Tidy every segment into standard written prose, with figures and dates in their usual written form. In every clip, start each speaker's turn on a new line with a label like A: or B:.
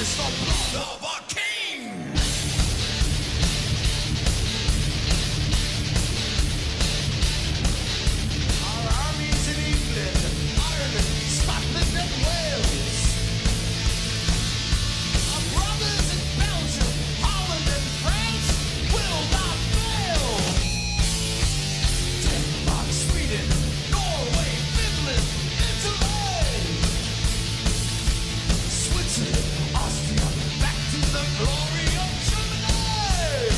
A: is the blood of a king. Our armies in England, Ireland, Scotland and Wales. Our brothers in Belgium, Holland and France will not fail. Denmark, Sweden, Norway, Finland, Italy, Switzerland, Austria, back to the glory of Germany.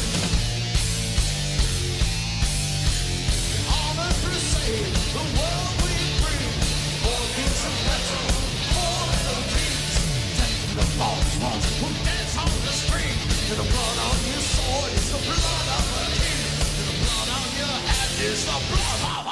A: On a crusade, the world we bring, for peace and pleasure, for the kings. Take the false ones who dance on the street. To the blood on your sword is the blood of a king. To the blood on your hand is the blood of a